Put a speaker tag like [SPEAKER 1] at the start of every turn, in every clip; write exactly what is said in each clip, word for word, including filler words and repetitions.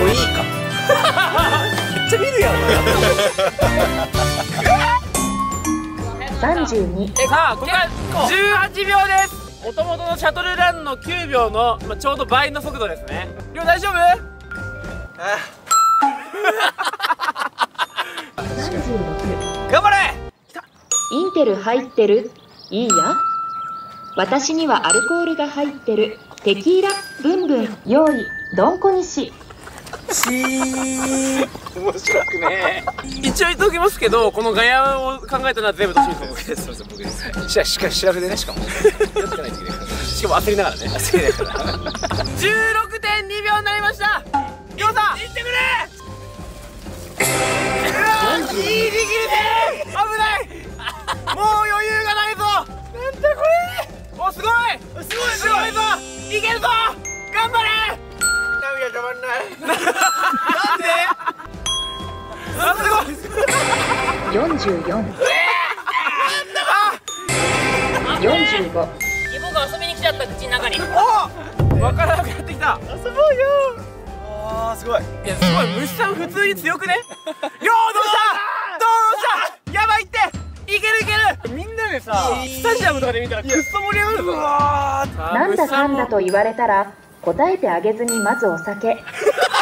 [SPEAKER 1] いいかめっちゃ見るやん
[SPEAKER 2] さんじゅうに。
[SPEAKER 3] さあここからじゅうはちびょうです。もともとのシャトルランのきゅうびょうの、まあ、ちょうど倍の速度ですね。りょう大丈夫？
[SPEAKER 2] さんじゅうろく。
[SPEAKER 3] 頑張れ。
[SPEAKER 2] インテル入ってる？いいや。私にはアルコールが入ってる。テキーラブンブン。用意どんこにし。
[SPEAKER 1] ちー面白くね。
[SPEAKER 3] 一応言っておきますけど、このガヤを考えたのは全部としみさんです。
[SPEAKER 1] そうそう僕です。ししかし調べてね、しかもし
[SPEAKER 3] しかも焦りながらね。
[SPEAKER 1] 焦りながら
[SPEAKER 3] じゅうろくてんにびょうになりました。りょうさんいってくれ。うわギリギリで危ない。もう余裕がないぞ。なんだこれ。おすごいすごいすごいぞ。いけるぞ。頑張れ。
[SPEAKER 1] 涙止まんない。
[SPEAKER 3] なんで。あすごい。
[SPEAKER 2] よんじゅうよん。よんじゅうご。
[SPEAKER 4] イボが遊びに来ちゃった口の中に。
[SPEAKER 3] お分からなくなってきた。遊ぼうよ。
[SPEAKER 1] あーすごい。
[SPEAKER 3] いやすごい。虫さん普通に強くね。ようどうしたどうした。やばいって。いけるいける。みんなでさスタジアムとかで見たらくっそ盛り上がるぞ。
[SPEAKER 2] なんだかんだと言われたら答えてあげずにまずお酒。
[SPEAKER 4] こ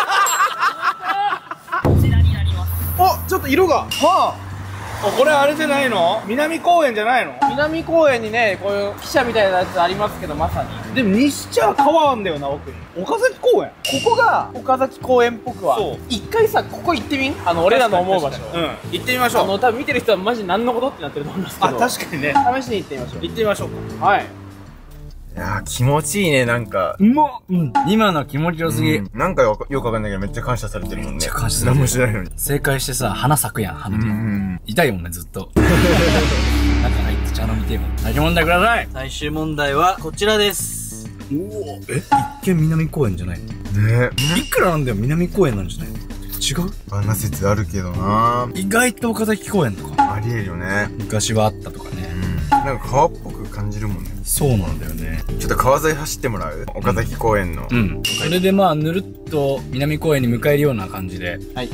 [SPEAKER 4] ちらになります。
[SPEAKER 1] おちょっと色がはあ、これあれじゃないの？南公園じゃないの？
[SPEAKER 3] 南公園にねこういう汽車みたいなやつありますけど、まさに
[SPEAKER 1] でも西茶川あんだよな、奥に岡崎公園。
[SPEAKER 3] ここが岡崎公園っぽくは。
[SPEAKER 1] そう
[SPEAKER 3] 一回さここ行ってみん。あの俺らの思う場所。
[SPEAKER 1] うん行ってみましょう。
[SPEAKER 3] あの多分見てる人はマジ何のことってなってると思うんですけど。
[SPEAKER 1] あ確かにね。
[SPEAKER 3] 試しに行ってみましょう。
[SPEAKER 1] 行ってみましょうか。
[SPEAKER 3] はい。
[SPEAKER 5] いやー気持ちいいね、なんか。
[SPEAKER 6] うまっ、うん、今の気持ちよすぎ。
[SPEAKER 5] うんなんかよくよくわかんないけどめっちゃ感謝されてるもんね。
[SPEAKER 6] めっちゃ感謝されてる
[SPEAKER 5] 何もしないのに。
[SPEAKER 6] 正解してさ、花咲くやん、花で。
[SPEAKER 5] うん
[SPEAKER 6] 痛いもんね、ずっと。中入って茶飲みてえもん。最終問題ください。
[SPEAKER 7] 最終問題はこちらです。
[SPEAKER 6] おお、え一見南公園じゃないの？
[SPEAKER 5] ね
[SPEAKER 6] いくらなんだよ、南公園なんじゃないの？違う？
[SPEAKER 5] あんな説あるけどな。
[SPEAKER 6] 意外と岡崎公園とか。
[SPEAKER 5] ありえるよね。
[SPEAKER 6] 昔はあったとかね。
[SPEAKER 5] なんか川っぽく感じるもんね。
[SPEAKER 6] そうなんだよね。
[SPEAKER 5] ちょっと川沿い走ってもらう？岡崎公園の。
[SPEAKER 6] うん。それでまあ、ぬるっと南公園に迎えるような感じで。
[SPEAKER 3] はい。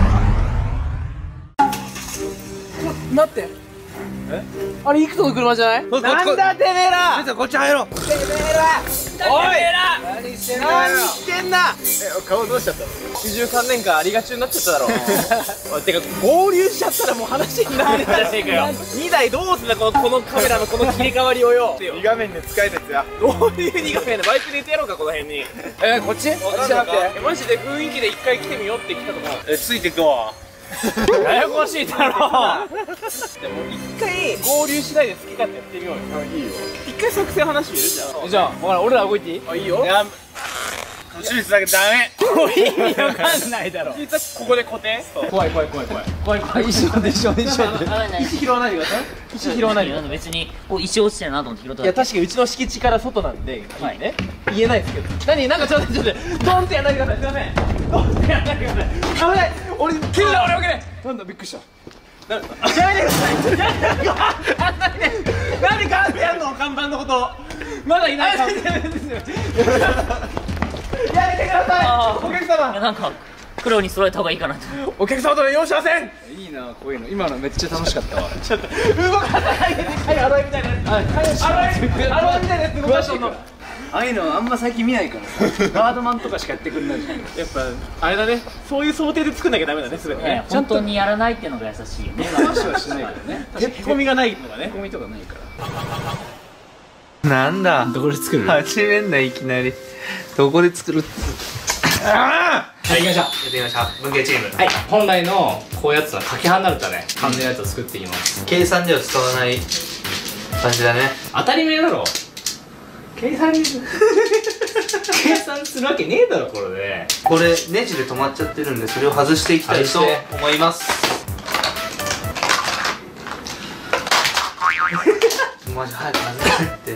[SPEAKER 3] 待って。え？あれ、いくつの車じゃない？なんだてめえら！
[SPEAKER 1] こっち入ろう。
[SPEAKER 3] てめえら！おい！何してんだ！何してんだ！
[SPEAKER 5] え、顔どうしちゃったの？
[SPEAKER 3] きゅうじゅうさんねんかんありがちになっちゃっただろ。おいてか合流しちゃったらもう話になるんじゃねえかよ。にだいどうすんだこのこのカメラのこの切り替わりをよ。
[SPEAKER 5] に画面で使えたやつや。
[SPEAKER 3] どういうに画面でバイクで行ってやろうかこの辺に。えこっち？こっちじゃなくて。マジで雰囲気で一回来てみようって来たところ。
[SPEAKER 1] えついてくわ。
[SPEAKER 3] ややこしいだろ。でも一回合流しないで好き勝手やってみようよ。いいよ。一回作戦話見るじゃん。じゃあほら俺ら動いていい？あいいよ。
[SPEAKER 1] 途中だけダメ。
[SPEAKER 3] もう意味わかんないだろ。ここで固定。怖い怖い怖い怖い怖い怖い。石を石を石を石拾わないでください。石拾わないで。
[SPEAKER 4] 別にこう石落ちてるなと思って拾っただけ。
[SPEAKER 3] いや確かにうちの敷地から外なんではいね言えないですけど。何なんかちょっとちょっとドンってやらないでください。すいません。ドンってやらないでください。危ない。俺蹴るな俺わけね。なんだびっくりした。やめてください。やめてください。なんでガーってやんの看板のこと。まだいない。やめてください。お客様。
[SPEAKER 4] なんか黒に揃えた方がいいかなと。
[SPEAKER 3] お客様とは容赦ません。
[SPEAKER 6] いいな、こういうの。今のめっちゃ楽しかったわ。
[SPEAKER 3] ちょっと動かさないで。貝洗いみたいなやつ。洗い洗いみたいなやつ動かしとんの。
[SPEAKER 6] ああいうのあんま最近見ないからさ。ガードマンとかしかやってくんないじゃん。
[SPEAKER 3] やっぱあれだね。そういう想定で作んなきゃダメだね。すべてね。
[SPEAKER 4] 本当にやらないっていうのが優しいよね。
[SPEAKER 6] 話はしないからね。
[SPEAKER 3] へこみがないのがね。
[SPEAKER 6] へこみとかないから。
[SPEAKER 1] なんだ。
[SPEAKER 6] どこで作る？
[SPEAKER 1] 始めんな、いきなり。どこで作るって。
[SPEAKER 6] ああ、はい、行きましょう。
[SPEAKER 1] やってみましょう。文系チーム。
[SPEAKER 6] はい、本来のこういうやつはかけ離れたね、感じのやつを作っていきます。
[SPEAKER 1] 計算では使わない感じだね。
[SPEAKER 6] 当たり前だろ。計算に計算するわけねえだろ、これで。
[SPEAKER 1] これネジで止まっちゃってるんで、それを外していきたいと思います。マジ早く外してって。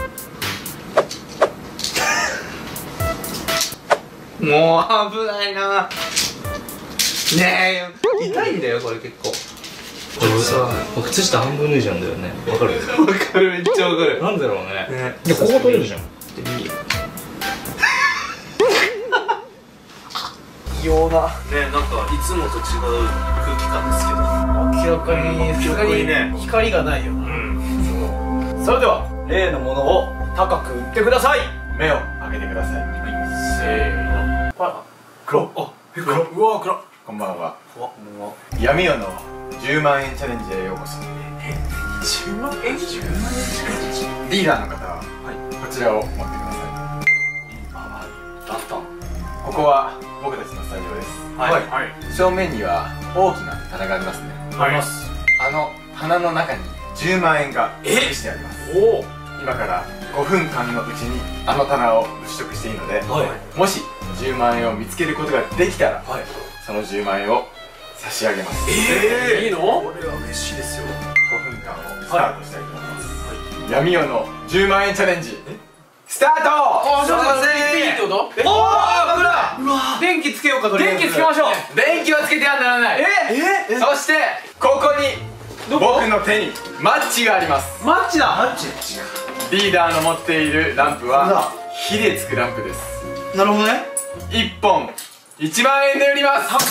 [SPEAKER 1] もう危ないな。ねえ、痛いんだよこれ結構。
[SPEAKER 6] これさ、靴下半分脱いじゃうんだよね。わかる？
[SPEAKER 1] わかる、めっちゃわかる。
[SPEAKER 6] なんだろうね。
[SPEAKER 1] ね、
[SPEAKER 6] いや、ここ取れるじゃん。
[SPEAKER 3] 異様な
[SPEAKER 7] ね、なんかいつもと違う空気感ですけど、
[SPEAKER 3] 明らかに
[SPEAKER 7] 明らかにね
[SPEAKER 3] 光がないよな。
[SPEAKER 7] うん、
[SPEAKER 3] それでは例のものを高く売ってください。
[SPEAKER 5] 目を開けてください。
[SPEAKER 3] せーの。パ
[SPEAKER 5] 黒。
[SPEAKER 3] あ、黒。うわ、黒。
[SPEAKER 5] こんばんは。闇夜のじゅうまんえんチャレンジへようこそ。
[SPEAKER 3] じゅうまんえん？じゅうまんえん
[SPEAKER 5] リーダーの方はこちらを持ってください。
[SPEAKER 3] あ、あった。
[SPEAKER 5] ここは僕たちのスタジオです。
[SPEAKER 3] はいはい。
[SPEAKER 5] 正面には大きな棚がありますね。
[SPEAKER 3] あります。
[SPEAKER 5] あの棚の中にじゅうまんえんが隠してあります。
[SPEAKER 3] おお。
[SPEAKER 5] 今からごふんかんのうちにあの棚を物色していいので、
[SPEAKER 3] はい。
[SPEAKER 5] もしじゅうまんえんを見つけることができたら、
[SPEAKER 3] はい。
[SPEAKER 5] そのじゅうまんえんを差し上げます。
[SPEAKER 3] ええ、いいの？
[SPEAKER 7] これは嬉しいですよ。
[SPEAKER 5] ごふんかんをスタートしたいと思います。闇夜のじゅうまんえんチャレンジスタート。
[SPEAKER 3] あ、ちょっと待って、いいってこと？おお、あ、うわ、電気つけようかとりあえず。電気つけましょう。
[SPEAKER 5] 電気はつけてはならない。
[SPEAKER 3] ええ、
[SPEAKER 5] そしてここに僕の手にマッチがあります。
[SPEAKER 3] マッチだ。マッチ。
[SPEAKER 5] リーダーの持っているランプは火でつくランプです。
[SPEAKER 3] なるほどね。
[SPEAKER 5] いっぽんいちまんえんで売ります。
[SPEAKER 3] 高っ。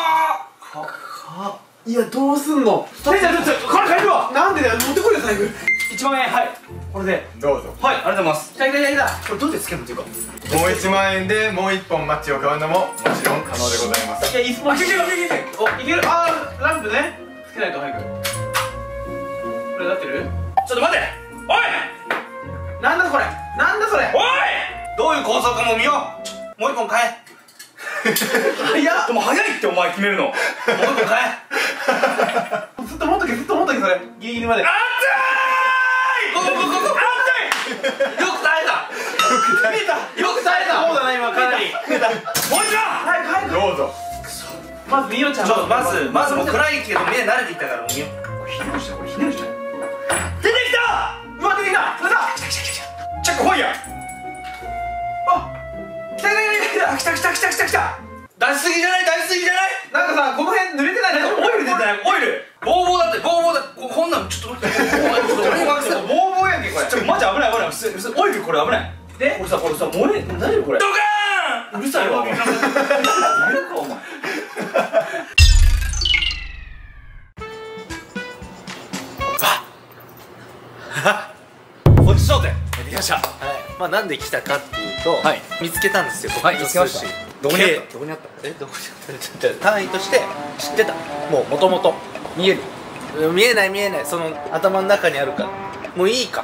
[SPEAKER 3] いや、どうすんの？ちょっとこれ買えるわ。なんでだよ、持ってこいよ財布。いちまんえん、はい。これで。
[SPEAKER 5] どうぞ。
[SPEAKER 3] はい、ありがとうございます。来た来た来た。これどうやってつけるのっていうか。
[SPEAKER 5] もういちまんえんでもういっぽんマッチを買うのももちろん可能でございます。
[SPEAKER 3] いや、いつも。いけるいけるいける。お、いける。あー、ランプね。つけないと早く。これなってる？ちょっと待て。おい。なんだこれ。なんだそれ。おい。どういう構造かも見よう。もう一本買え。早っ。でも早いってお前決めるの。もう一本買え。ずっと持っとけ、ずっと持っとけ、それ。ギリギリまで。あったーい。ここここここ。あったい。よく耐えた。見えた。よく耐えた。そうだな、今かなり。見えた。もう一度。早く早く。
[SPEAKER 5] どうぞ。
[SPEAKER 3] まず見ようちゃん。
[SPEAKER 7] ちょっとまずまずもう暗いけど目慣れていったからもう見よう。
[SPEAKER 3] ひねるした、これひねるした。出てきた。うわ、出てきた。それだ。チェック来いや。あ、来た来た来た来た来た来た来た来た。
[SPEAKER 7] 出しすぎじゃない、出しすぎじゃない。
[SPEAKER 3] なんかさ、この辺濡れてない？なんかオイル出てない？オイル。
[SPEAKER 7] ボーボーだって、ボーボーだって。ここんなんちょっと待って。ちょっと俺に任せて。
[SPEAKER 3] ボーボーやんけこれ。ちょっとマジ危ない危ない。普通普通オイルこれ危ない。で、これさこれさ燃え大丈夫これ。
[SPEAKER 7] ドカーン。
[SPEAKER 3] うるさいわ。お前。
[SPEAKER 7] こっち焦点。やってきました。はい。まあなんで来たかっていうと、見つけたんですよ。はい、見つけました。どこにあった？どこにあった？え、どこにあった？ちょっと単位として知ってた。もう元々見える。見えない見えない。その頭の中にあるから。もういいか。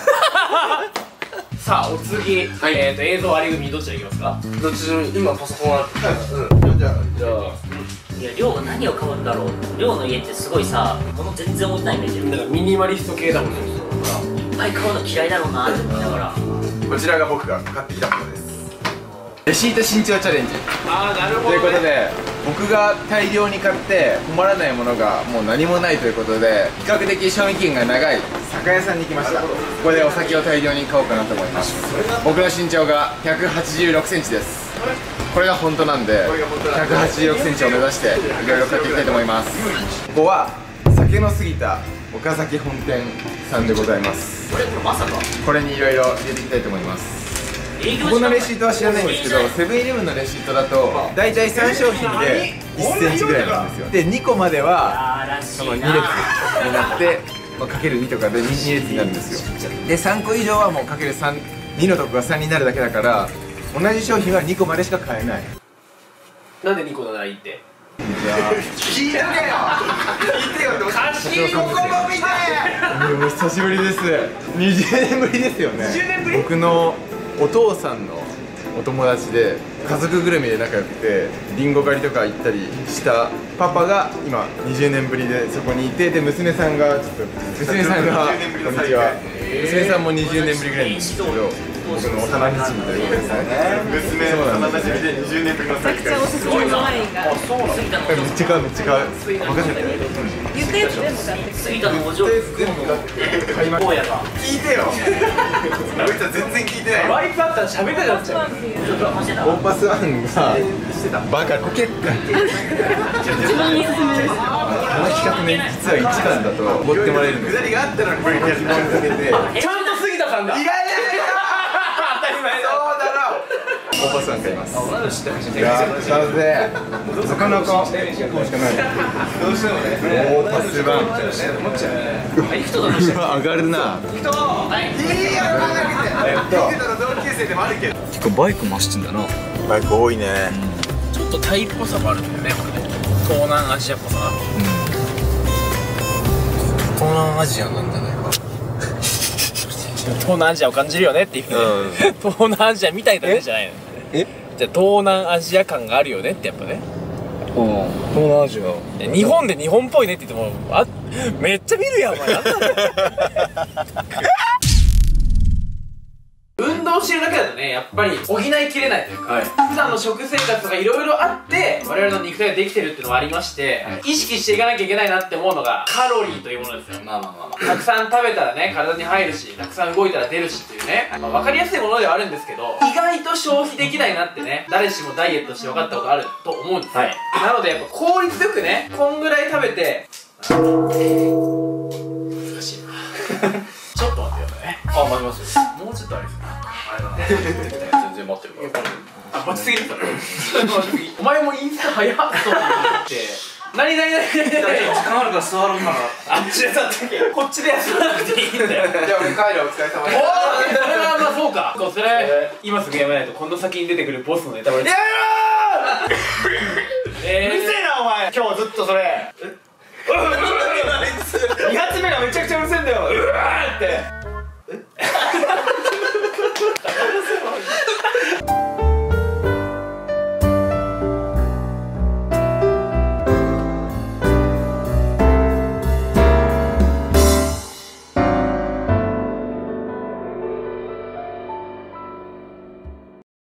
[SPEAKER 3] さあお次、えっと映像割り組どちらいきますか？
[SPEAKER 7] どっちでも今パソコンある。
[SPEAKER 5] うん。じゃあじゃあ
[SPEAKER 4] いや、亮は何を買うんだろう。亮の家ってすごいさ、物全然置いてないイメージ
[SPEAKER 3] だからミニマリスト系だもんね。
[SPEAKER 4] いっぱい買うの嫌いだろうなって思いながら。
[SPEAKER 5] こちらが僕が買ってきたものです。レシート新調チャレンジ
[SPEAKER 3] ああ、なるほど、ね、
[SPEAKER 5] ということで、僕が大量に買って困らないものがもう何もないということで、比較的賞味期限が長い酒屋さんに来ました。ここでお酒を大量に買おうかなと思います。僕の身長がひゃくはちじゅうろくセンチです。これが本当なんでひゃくはちじゅうろくセンチを目指していろいろ買っていきたいと思います。ここは酒の過ぎた岡崎本店さんでございます。
[SPEAKER 4] これまさか
[SPEAKER 5] これにいろいろ入れていきたいと思います。ここのレシートは知らないんですけど、セブンイレブンのレシートだと大体さん商品でいっセンチぐらいなんですよ。でにこまではそのに列になって、まあ、かけるにとかで に, に列になるんですよ。でさんこ以上はもうかけるさん、にのとこがさんになるだけだから、同じ商品はにこまでしか買えない。
[SPEAKER 3] なんでにこならいいって？
[SPEAKER 5] じゃあ
[SPEAKER 1] 聞いてよ聞いてよって
[SPEAKER 3] 貸しここも見て
[SPEAKER 5] お久しぶりです。にじゅうねんぶりですよね。
[SPEAKER 3] にじゅうねんぶり。
[SPEAKER 5] 僕のお父さんのお友達で家族ぐるみで仲良くてリンゴ狩りとか行ったりしたパパが今にじゅうねんぶりでそこにいて、で娘さんがちょっと娘さんがこんにちは、娘さんもにじゅうねんぶりぐらいなんですけど、僕の幼馴染ということですね。 娘の幼馴染でにじゅうねんぶりの再会。
[SPEAKER 8] おすすめのワインが。
[SPEAKER 5] めっちゃ買うめっちゃ買う。任せて。
[SPEAKER 8] 言ったやつ全部買ってき
[SPEAKER 4] 杉田のお嬢
[SPEAKER 5] 全部買いました。
[SPEAKER 1] 聞いてよあいつは全然聞いてない。
[SPEAKER 3] ワイプあったら喋りたくなっちゃう。
[SPEAKER 5] オーパスワンがバカコケって
[SPEAKER 8] 一番いいおすすめです。
[SPEAKER 5] この企画ね、実はいちばんだとおごってもらえるんですよ。
[SPEAKER 1] くだりがあったのに無理にやって
[SPEAKER 5] かけて
[SPEAKER 3] ちゃんと杉田さんだ。
[SPEAKER 1] 意外だよ当たり前そうだろ
[SPEAKER 5] おばさんがいます。
[SPEAKER 3] 同い年って話
[SPEAKER 5] いや、なので、なかなかこうしかない。
[SPEAKER 3] どうしてもね
[SPEAKER 5] おー、パスバン。
[SPEAKER 3] 思っちゃうね。はい、人だとして
[SPEAKER 5] 上がるな。
[SPEAKER 3] 人はいいいや
[SPEAKER 5] えっと、
[SPEAKER 3] 同級生でもあるけど
[SPEAKER 6] 結構バイク増してんだな。
[SPEAKER 5] バイク多いね。
[SPEAKER 3] ちょっとタイっぽさもあるんだよね、これね。東南アジアっぽさが。
[SPEAKER 5] 東南アジアなんだね。
[SPEAKER 3] 東南アジアを感じるよねっていうね、うん、東南アジアみたいだねじゃないの。えじゃあ東南アジア感があるよねってやっぱね。
[SPEAKER 6] 東南アジア
[SPEAKER 3] 日本で日本っぽいねって言ってもあめっちゃ見るやんお前。なんだ運動してるだけだとね、やっぱり補いきれないというか、はい、普段の食生活とかいろいろあって我々の肉体ができてるっていうのもありまして、はい、意識していかなきゃいけないなって思うのがカロリーというものですよ。まあまあまあまあ、たくさん食べたらね体に入るし、たくさん動いたら出るしっていうね、まあ、分かりやすいものではあるんですけど、意外と消費できないなってね、誰しもダイエットして分かったことあると思うんですよ、はい、なのでやっぱ効率よくね、こんぐらい食べて難しいなちょっと待ってよね。あ、待ちますよ。もうちょっとあれですね。あれだな。全然待ってるから。あ、待ちすぎるから。お前もインスタ早っと思って。何何何何。時間あるから座ろうかな。あっちで座ってけ。こっちで休まなくていいんだよ。じゃあ俺帰るお疲れ様です。おお、それはまあそうか。こうそれ今すぐやめないとこの先に出てくるボスのネタバレ。やめろー。ええ。うるせえなお前。今日ずっとそれ。に発目がめちゃくちゃうるせえんだよ。うわーって。